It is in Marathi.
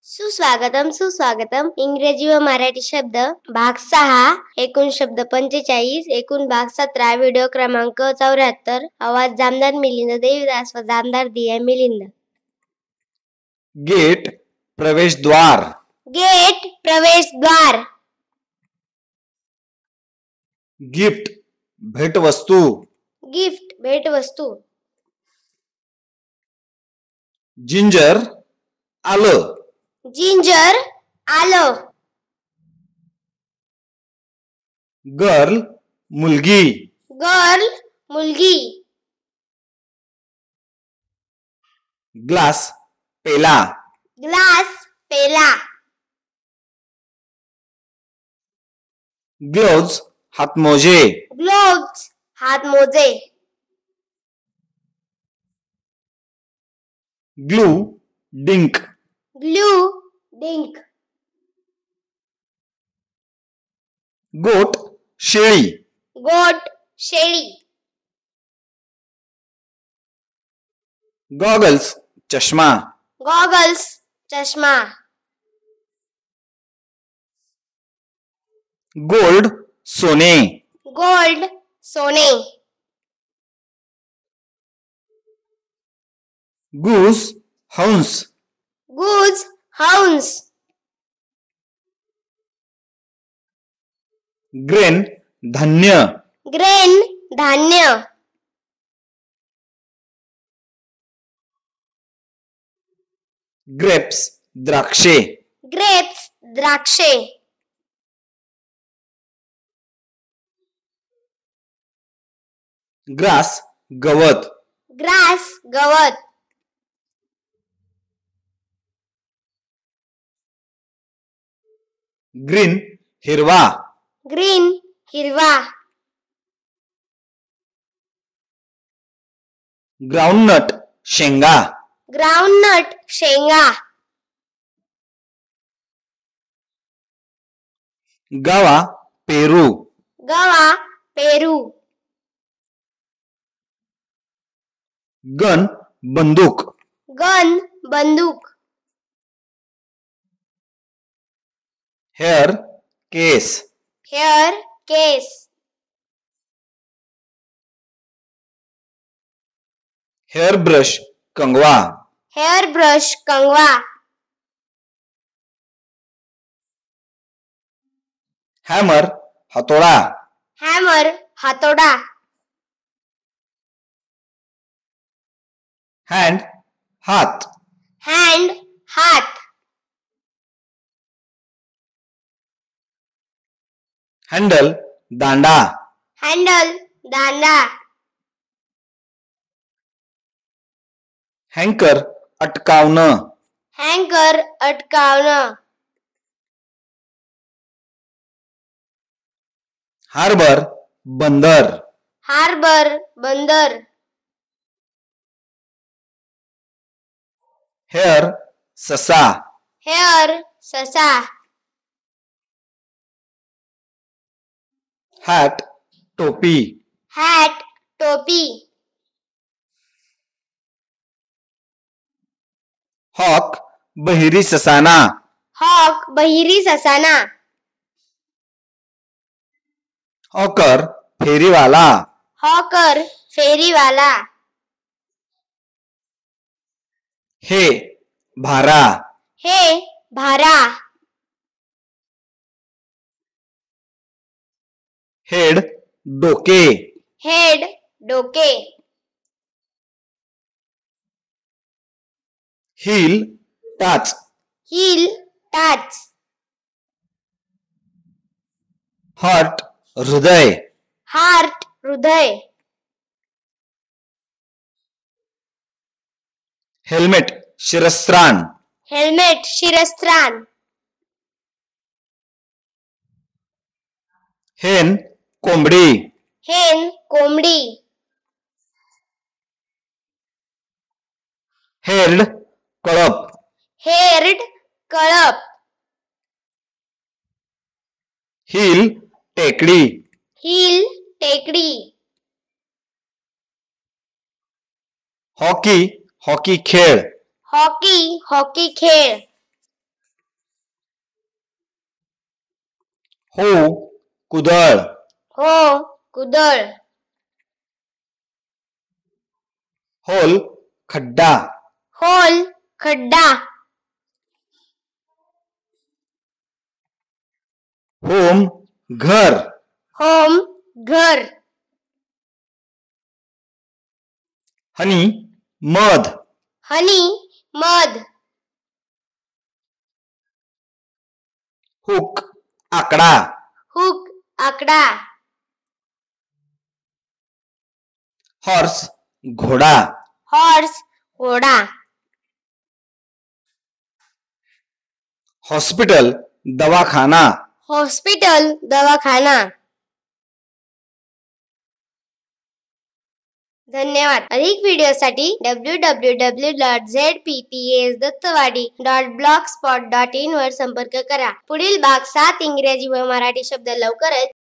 सुस्वागतम सुस्वागतम. इंग्रजी व मराठी शब्द भाग 6. एकूण शब्द 45. एकूण भाग 17. व्हिडिओ क्रमांक 74. आवाज जामदार मिलिंद देवीदास व जामदार दिया मिलिंद. गेट प्रवेश द्वार. गेट प्रवेश द्वार. गिफ्ट भेट वस्तू. गिफ्ट भेट वस्तू. जिंजर आलं. जिंजर आलं. गर्ल मुलगी. गर्ल मुलगी. ग्लास पेला. ग्लास पेला. ग्लोव्ज हातमोजे. ग्लोव्ज हातमोजे. ग्लू डिंक. ग्लू डिंक. गोट शेळी. गोट शेळी. गॉगल्स चष्मा. गॉगल्स चष्मा. गोल्ड सोने. गोल्ड सोने. गूस हंस. गूज हंस. ग्रेन धान्य. ग्रेन धान्य. ग्रेप्स द्राक्षे. ग्रेप्स द्राक्षे. ग्रास गवत. ग्रास गवत. ग्रीन हिरवा. ग्रीन हिरवा. ग्राउंडनट शेंगा. ग्राउंडनट शेंगा. गावा पेरू. गवा पेरू. गन बंदूक. गन बंदूक. हेअर केस. हेअर केस. हेअर ब्रश कंगवा. हेअर ब्रश कंगवा. हॅमर हातोडा. हॅमर हातोडा. हँड हात. हँड हात. हँडल दांडा. हँडल दांडा. हँकर अटकावणं. हँकर अटकावणं. हार्बर बंदर. हार्बर बंदर. हेअर ससा. हेअर ससा. हॅट टोपी. हॅट टोपी. हॉक बहिरी ससाना. हॉक बहिरी ससाना. हॉकर फेरीवाला. हॉकर फेरीवाला. हे भारा. हे भारा. हेड डोके. हेड डोके. हिल टाच. हिल टाच. हार्ट हृदय. हार्ट हृदय. हेल्मेट शिरस्त्राण. हेल्मेट शिरस्त्राण. हेन कोंबडी. हेन कोंबडी. हेर्ड कळप. हेर्ड कळप. हिल टेकडी. हिल टेकडी. हॉकी हॉकी खेळ. हॉकी हॉकी खेळ. हो कुदळ. हो कुदळ. होल खड्डा. होल खड्डा. होम घर. होम घर. हनी मध. हनी मध. हुक आकडा. हुक आकडा. हॉर्स घोडा. हॉर्स घोडा. हॉस्पिटल दवाखाना. हॉस्पिटल दवाखाना. धन्यवाद. अधिक व्हिडिओसाठी www.zpsdattawadi.blogspot.in वर संपर्क करा. पुढील भाग 7 इंग्रजी व मराठी शब्द लवकरच